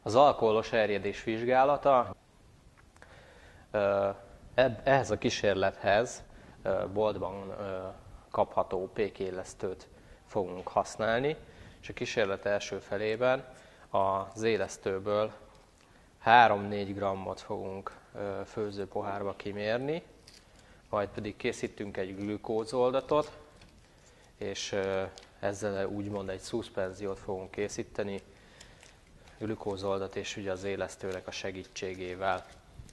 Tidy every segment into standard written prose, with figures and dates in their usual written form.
Az alkoholos erjedés vizsgálata, ehhez a kísérlethez boltban kapható pékélesztőt fogunk használni, és a kísérlet első felében az élesztőből 3-4 grammot fogunk főzőpohárba kimérni, majd pedig készítünk egy glükózoldatot, és ezzel úgymond egy szuszpenziót fogunk készíteni, glükózoldat és ugye az élesztőnek a segítségével.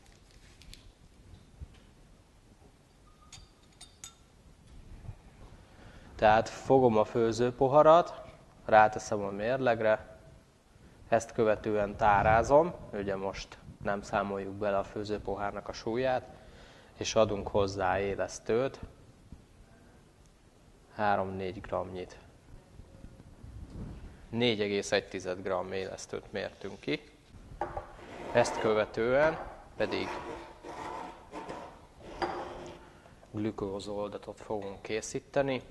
Tehát fogom a főzőpoharat, ráteszem a mérlegre, ezt követően tárázom, ugye most nem számoljuk bele a főzőpohárnak a súlyát, és adunk hozzá élesztőt, 3-4 grammnyit. 4,1 gramm élesztőt mértünk ki, ezt követően pedig glükózoldatot fogunk készíteni.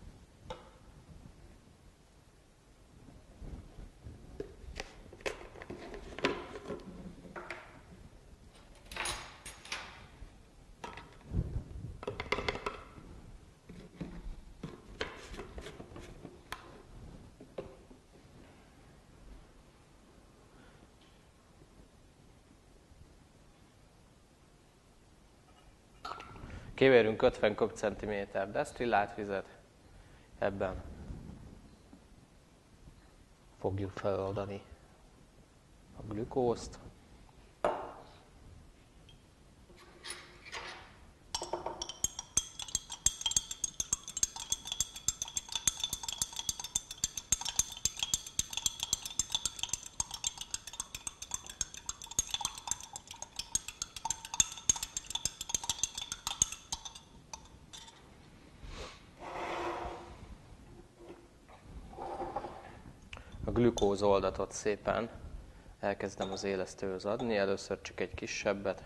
Kivérünk 50 köbcentiméter desztillált vizet, ebben fogjuk feloldani a glükózt. A glükózoldatot szépen elkezdem az élesztőhöz adni, először csak egy kisebbet.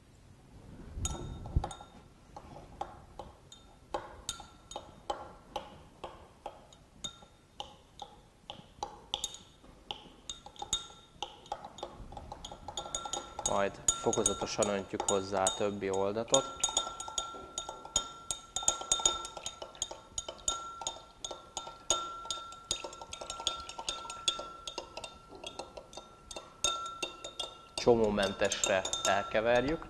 Majd fokozatosan öntjük hozzá a többi oldatot. Csomómentesre elkeverjük.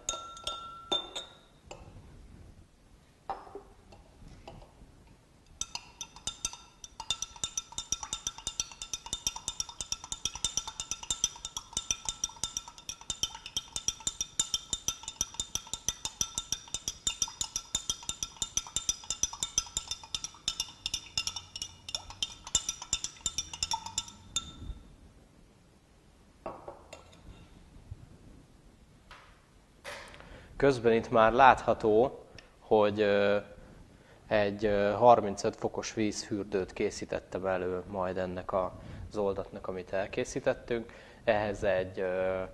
Közben itt már látható, hogy egy 35 fokos vízfürdőt készítettem elő majd ennek az oldatnak, amit elkészítettünk. Ehhez egy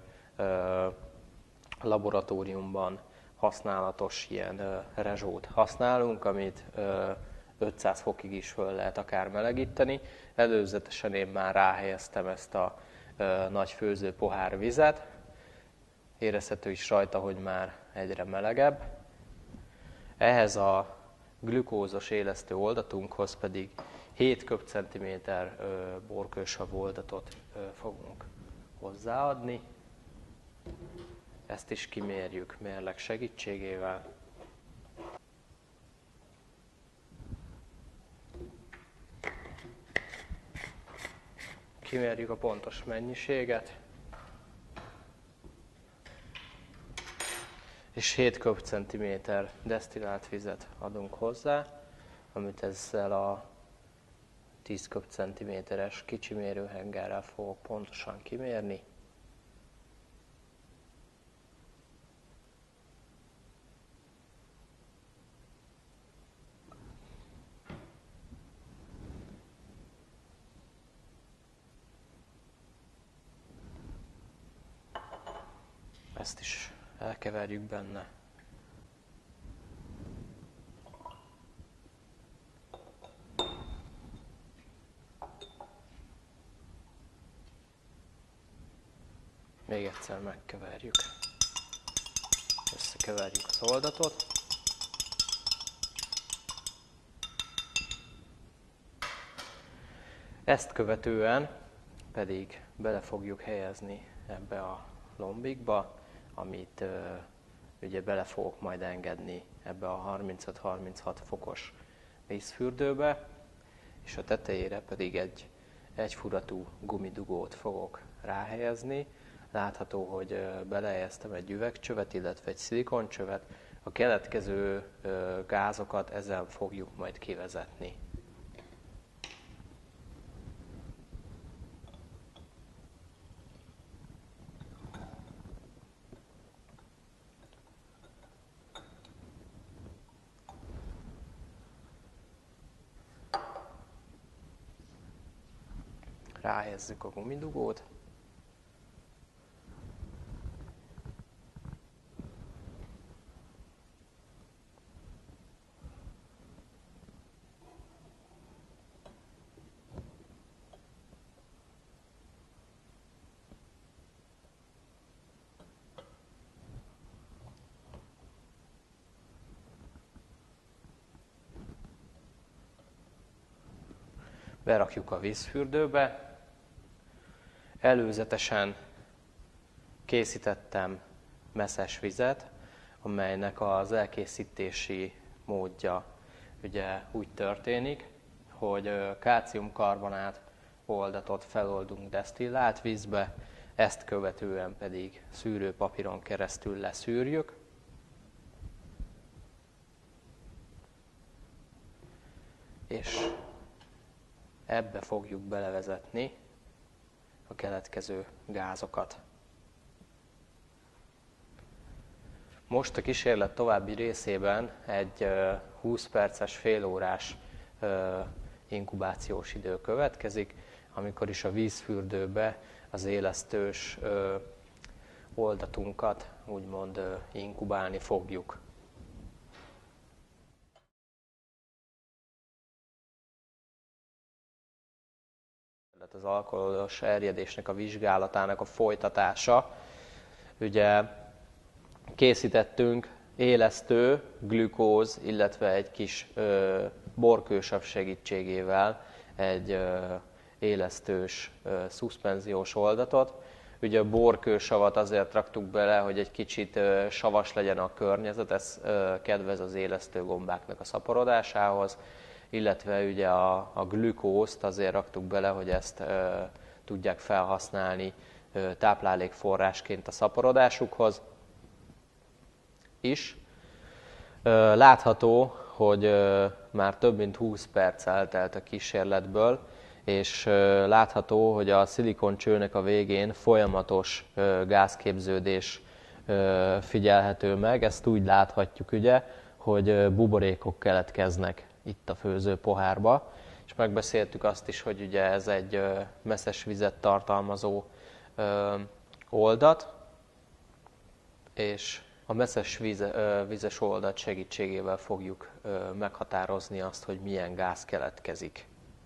laboratóriumban használatos ilyen rezsót használunk, amit 500 fokig is föl lehet akár melegíteni. Előzetesen én már ráhelyeztem ezt a nagy főző pohár vizet. Érezhető is rajta, hogy már egyre melegebb. Ehhez a glükózos élesztő oldatunkhoz pedig 7 köbcentiméter borkősav oldatot fogunk hozzáadni. Ezt is kimérjük mérleg segítségével. Kimérjük a pontos mennyiséget. És 7 köbcentiméter desztillált vizet adunk hozzá, amit ezzel a 10 köbcentiméteres kicsi mérőhengerrel fogok pontosan kimérni. Ezt is elkeverjük benne. Még egyszer megkeverjük. Összekeverjük az oldatot. Ezt követően pedig bele fogjuk helyezni ebbe a lombikba, amit ugye bele fogok majd engedni ebbe a 35-36 fokos vízfürdőbe, és a tetejére pedig egy egyfuratú gumidugót fogok ráhelyezni. Látható, hogy belehelyeztem egy üvegcsövet, illetve egy szilikoncsövet. A keletkező gázokat ezzel fogjuk majd kivezetni. Ráhelyezzük a gumidugót. Berakjuk a vízfürdőbe. Előzetesen készítettem messzes vizet, amelynek az elkészítési módja ugye úgy történik, hogy kálciumkarbonát oldatot feloldunk desztillált vízbe, ezt követően pedig szűrőpapíron keresztül leszűrjük. És ebbe fogjuk belevezetni a keletkező gázokat. Most a kísérlet további részében egy 20 perces, félórás inkubációs idő következik, amikor is a vízfürdőbe az élesztős oldatunkat úgymond inkubálni fogjuk. Az alkoholos erjedésnek a vizsgálatának a folytatása. Ugye készítettünk élesztő, glükóz, illetve egy kis borkősav segítségével egy élesztős szuszpenziós oldatot. Ugye a borkősavat azért raktuk bele, hogy egy kicsit savas legyen a környezet, ez kedvez az élesztőgombáknak a szaporodásához, illetve ugye a glükózt azért raktuk bele, hogy ezt tudják felhasználni táplálékforrásként a szaporodásukhoz is. Látható, hogy már több mint 20 perc eltelt a kísérletből, és látható, hogy a szilikoncsőnek a végén folyamatos gázképződés figyelhető meg. Ezt úgy láthatjuk, ugye, hogy buborékok keletkeznek itt a főzőpohárba, és megbeszéltük azt is, hogy ugye ez egy messzes vizet tartalmazó oldat, és a messzes vizes oldat segítségével fogjuk meghatározni azt, hogy milyen gáz keletkezik.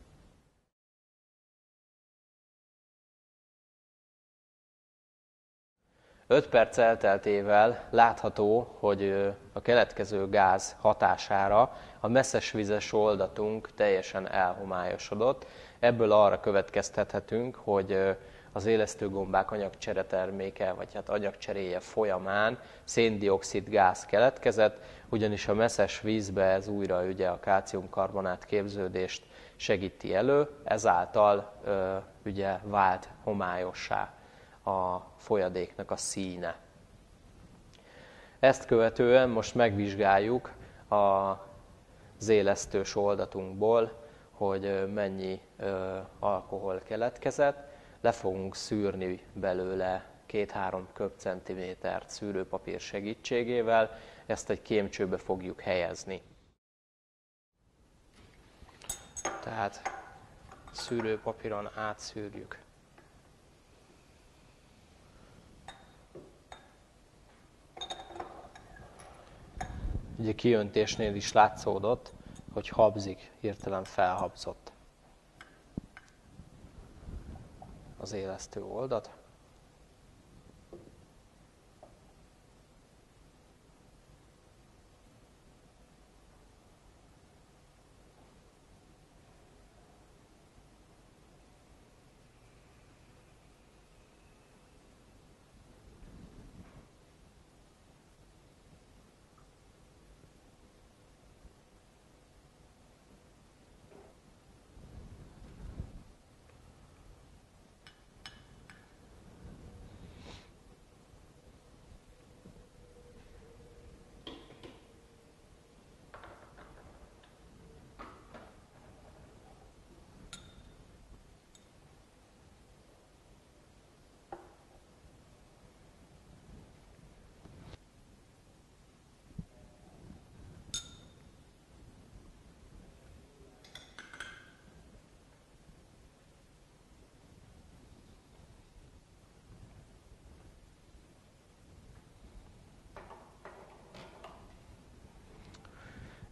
Öt perc elteltével látható, hogy a keletkező gáz hatására a messzes vizes oldatunk teljesen elhomályosodott. Ebből arra következtethetünk, hogy az élesztőgombák anyagcsereterméke, vagy hát anyagcseréje folyamán szén-dioxid gáz keletkezett, ugyanis a messzes vízbe ez újra ugye a kálciumkarbonát képződést segíti elő, ezáltal ugye vált homályossá a folyadéknak a színe. Ezt követően most megvizsgáljuk az élesztős oldatunkból, hogy mennyi alkohol keletkezett. Le fogunk szűrni belőle 2-3 köbcentimétert szűrőpapír segítségével, ezt egy kémcsőbe fogjuk helyezni. Tehát szűrőpapíron átszűrjük. Ugye kiöntésnél is látszódott, hogy habzik, hirtelen felhabzott az élesztő oldat.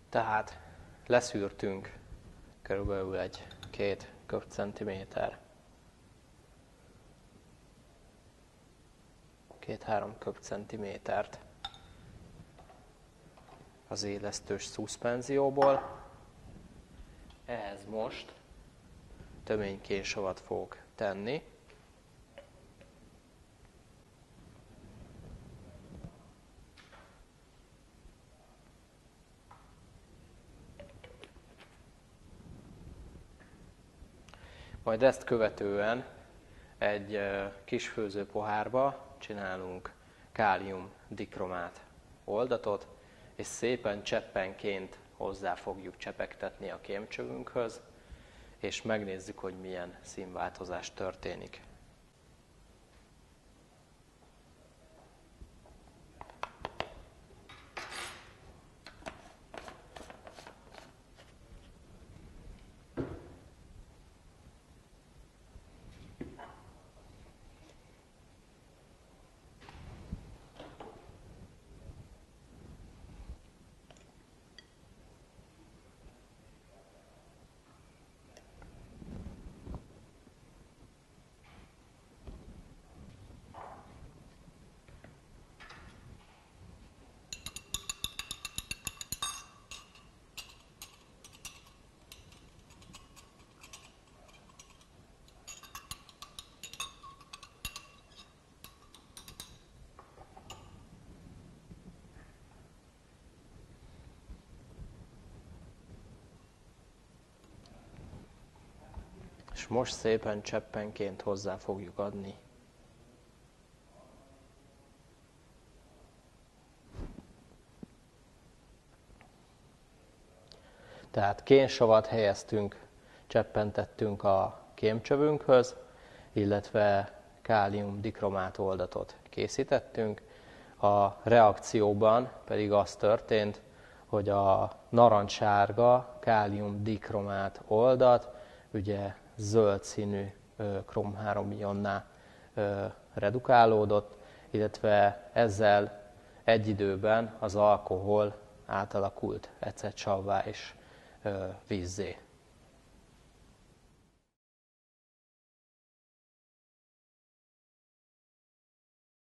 Tehát leszűrtünk körülbelül egy 2 köbcentiméter, 2-3 köbcentimétert az élesztős szuszpenzióból. Ehhez most töménykénsavat fogok tenni. Majd ezt követően egy kis főzőpohárba csinálunk kálium-dikromát oldatot, és szépen cseppenként hozzá fogjuk csepegtetni a kémcsövünkhöz, és megnézzük, hogy milyen színváltozás történik. És most szépen cseppenként hozzá fogjuk adni. Tehát kénsavat helyeztünk, cseppentettünk a kémcsövünkhöz, illetve kálium-dikromát oldatot készítettünk. A reakcióban pedig az történt, hogy a narancssárga kálium-dikromát oldat ugye zöld színű króm-3 ionná redukálódott, illetve ezzel egy időben az alkohol átalakult ecettsavvá és vízzé.